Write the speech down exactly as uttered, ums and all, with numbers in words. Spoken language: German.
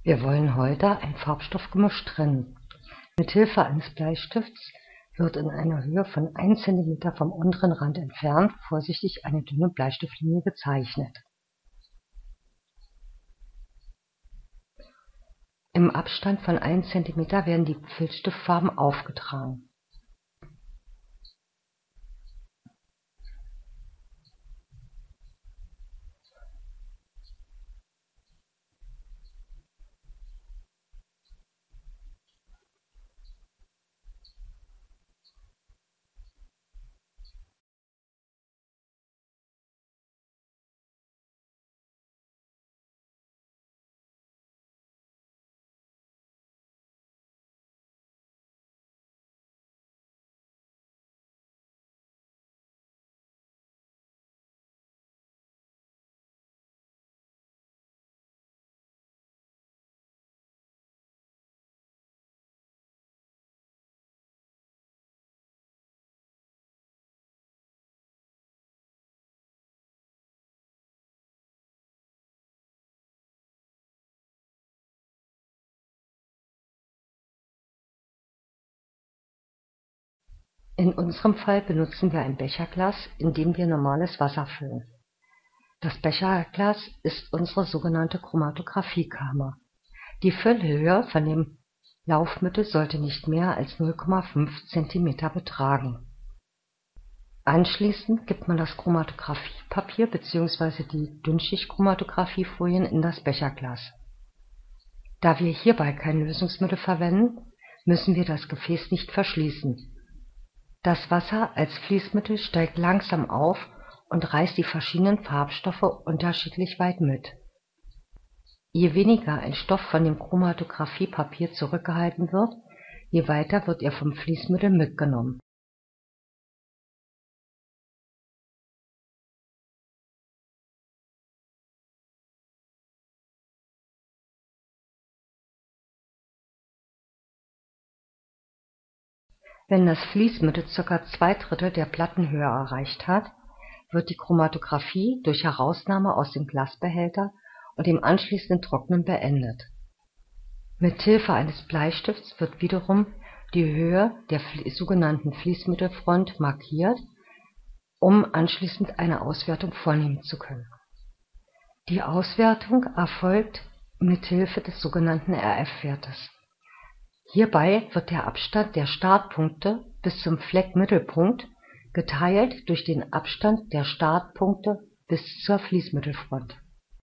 Wir wollen heute ein Farbstoffgemisch trennen. Mithilfe eines Bleistifts wird in einer Höhe von einem Zentimeter vom unteren Rand entfernt vorsichtig eine dünne Bleistiftlinie gezeichnet. Im Abstand von einem Zentimeter werden die Filzstiftfarben aufgetragen. In unserem Fall benutzen wir ein Becherglas, in dem wir normales Wasser füllen. Das Becherglas ist unsere sogenannte Chromatographiekammer. Die Füllhöhe von dem Laufmittel sollte nicht mehr als null Komma fünf Zentimeter betragen. Anschließend gibt man das Chromatographiepapier bzw. die Dünnschicht-Chromatographiefolien in das Becherglas. Da wir hierbei kein Lösungsmittel verwenden, müssen wir das Gefäß nicht verschließen. Das Wasser als Fließmittel steigt langsam auf und reißt die verschiedenen Farbstoffe unterschiedlich weit mit. Je weniger ein Stoff von dem Chromatographiepapier zurückgehalten wird, je weiter wird er vom Fließmittel mitgenommen. Wenn das Fließmittel ca. zwei Drittel der Plattenhöhe erreicht hat, wird die Chromatographie durch Herausnahme aus dem Glasbehälter und dem anschließenden Trocknen beendet. Mithilfe eines Bleistifts wird wiederum die Höhe der sogenannten Fließmittelfront markiert, um anschließend eine Auswertung vornehmen zu können. Die Auswertung erfolgt mithilfe des sogenannten R F-Wertes. Hierbei wird der Abstand der Startpunkte bis zum Fleckmittelpunkt geteilt durch den Abstand der Startpunkte bis zur Fließmittelfront.